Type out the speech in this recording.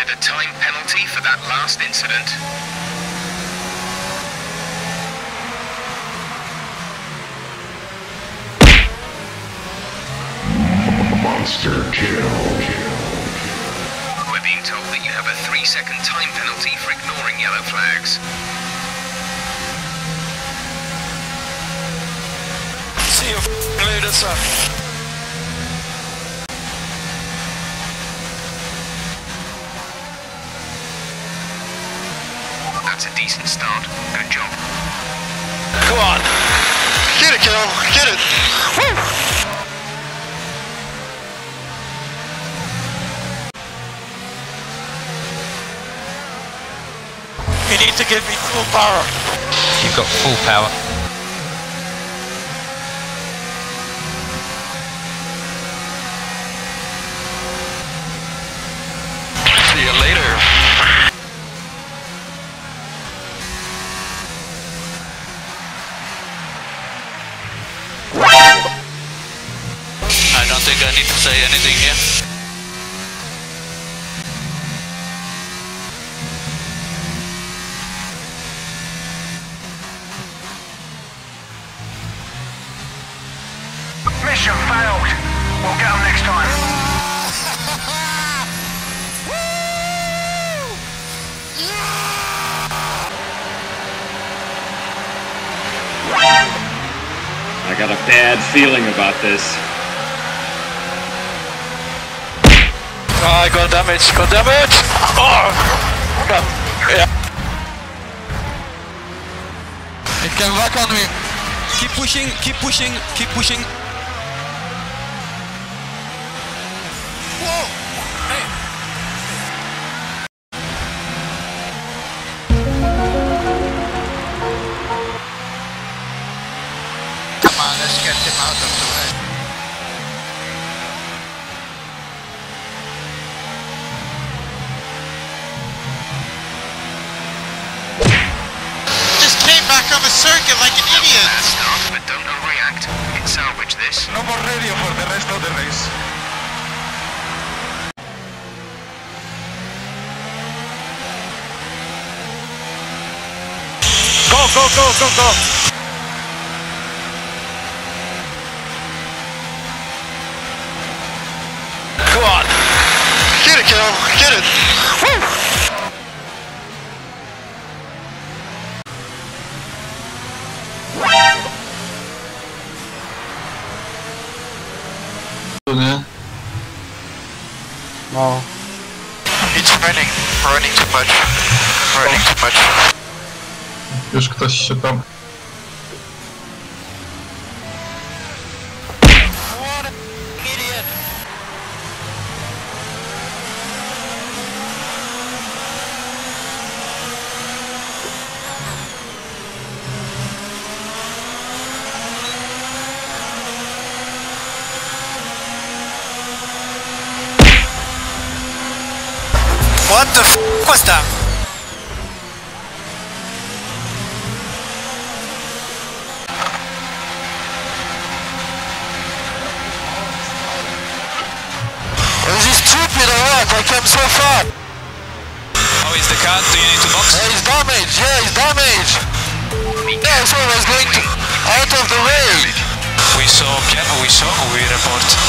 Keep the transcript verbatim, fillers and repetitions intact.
a time penalty for that last incident. Monster kill. We're being told that you have a three second time penalty for ignoring yellow flags. See you later, sir. That's a decent start. Good job. Go on. Get it, Cal. Get it. Woo! You need to give me full power. You've got full power. See you later. I don't think I need to say anything here. Mission failed. We'll get them next time. I got a bad feeling about this. Oh, I got damage, got damage! Oh! Yeah. It came back on me. Keep pushing, keep pushing, keep pushing. Whoa! Hey! Come on, let's get him out of the way. Just came back on the circuit like an idiot. Bad start, but don't overreact. We can salvage this. No more radio for the rest of the race. Go, go, go, go, go! Go on! Get it, Cal! Get it! Woo! Nie? No. It's running, running too much. Running too much. Już ktoś się tam... What an idiot! What the f was that? Is he stupid or what? I came so far. How is the car? Do you need to box? Hey, he's damaged. Yeah, he's damaged. Yeah, so I was going to out of the way. We saw, we saw, we report.